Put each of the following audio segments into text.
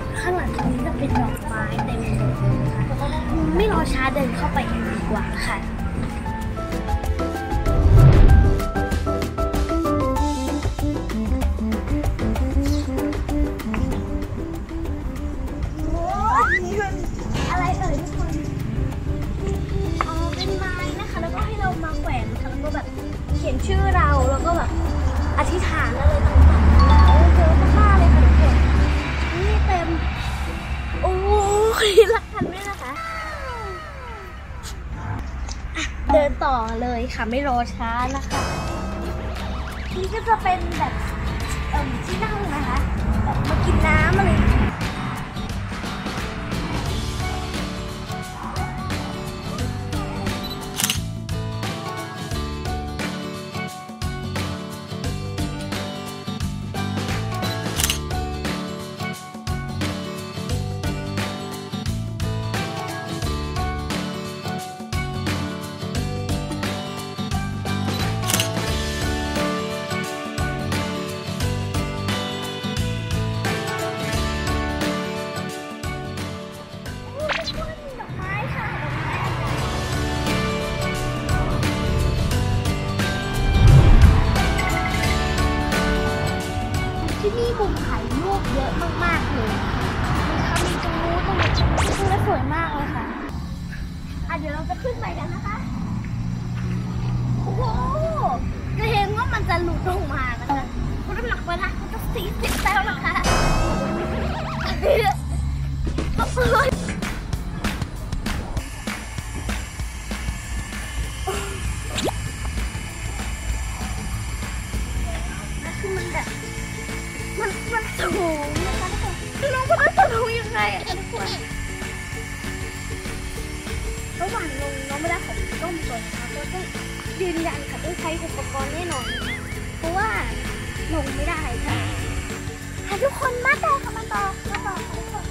ข้างหลังตรงนี้จะเป็นดอกไม้เต็มไปหมดเลยนะคะไม่รอช้าเดินเข้าไปกันดีกว่าค่ะอะไรเอ่ยทุกคนเป็นไม้นะคะแล้วก็ให้เรามาแขวนนะคะแล้วก็แบบเขียนชื่อเราแล้วก็แบบอธิษฐานอะไรต่างๆเยอะมากๆเลยค่ะทุกคนนี่เต็มโอ้ยรักกันไหมนะคะเดินต่อเลยค่ะไม่รอช้านะคะนี่ก็จะเป็นแบบที่นั่งนะคะแบบมากินน้ำอะไรที่นี่มุมถ่ายรูปเยอะมากๆเลยมีตรงนู้นตรงนี้ตรงนี้สวยมากเลยค่ะเดี๋ยวเราจะขึ้นไปกันนะคะโอ้โหเกรงว่ามันจะหลุดลงมานะคะคุณน้ำหนักเวลาคุณจะ40แล้วนะคะคือมันแบบมันสูงนะคะทุกคนน้องก็ต้องจะลงยังไงอะทุกคนระหว่างลงน้องไม่ได้ของต้มก่อนนะคะก็ต้องยืนยันค่ะต้องใช้อุปกรณ์แน่นอนเพราะว่าลงไม่ได้ค่ะทุกคนมาต่อค่ะมาต่อค่ะทุกคน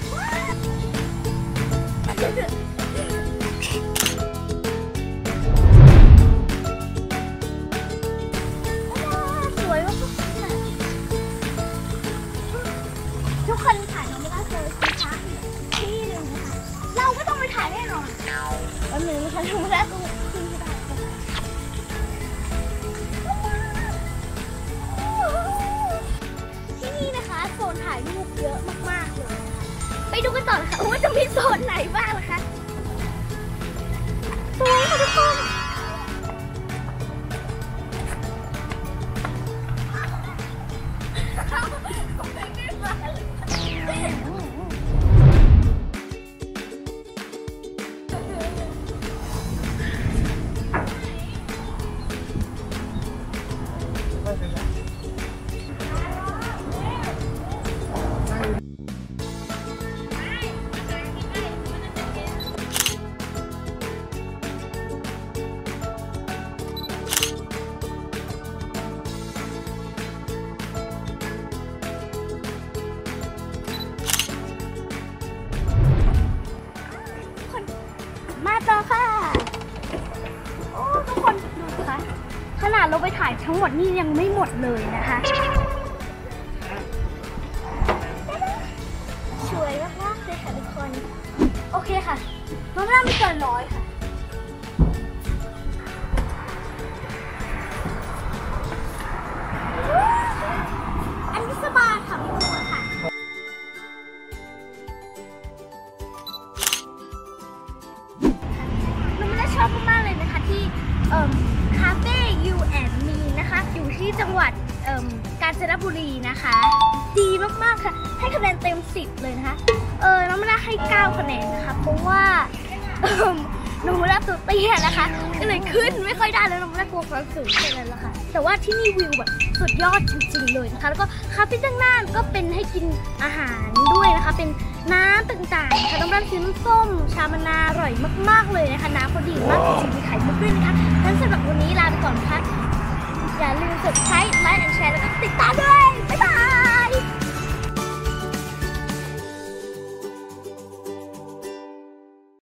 สวยมากทุกคนถ่ายน้องไม่ได้เลยช้าที่หนึ่งนะคะเราก็ต้องไปถ่ายแน่นอนวันหนึ่งนะคะน้องไม่ได้ต้องขึ้นที่ได้ที่นี่นะคะโซนถ่ายรูปเยอะมากๆเลยไปดูกันต่อนะคะว่าจะมีโซนไหนบ้างนะคะสวยค่ะทุกคนมาต่อค่ะโอ้ทุกคนดูค่ะขนาดเราไปถ่ายทั้งหมดนี่ยังไม่หมดเลยนะคะสวยมากๆเลยค่ะทุกคนโอเคค่ะน้องไม่เกิน100ค่ะอันนี้สบายค่ะไม่กลัวค่ะชอบมากเลยนะคะที่คาเฟ่ You and Me นะคะอยู่ที่จังหวัดกาญจนบุรีนะคะดีมากๆค่ะให้คะแนนเต็ม10เลยนะคะน้องไม่ได้ให้9คะแนนนะคะเพราะว่าน้องไม่ได้ตัวเตี้ยนะคะก็เลยขึ้นไม่ค่อยได้แล้วน้องไม่ได้กลัวความสูงแค่นั้นแหละค่ะแต่ว่าที่นี่วิวแบบสุดยอดจริงๆเลยนะคะแล้วก็คาเฟ่ด้านหน้าก็เป็นให้กินอาหารด้วยนะคะเป็นน้ำต่างๆค่ะน้ำร้านซื้อน้ำส้มชามะนาวอร่อยมากๆเลยนะคะน้ำเขาดีมากจริงๆมีไข่มุกด้วยนะคะงั้นสำหรับวันนี้ลาไปก่อนค่ะอย่าลืมกดไลค์และแชร์แล้วก็ติดตามด้วย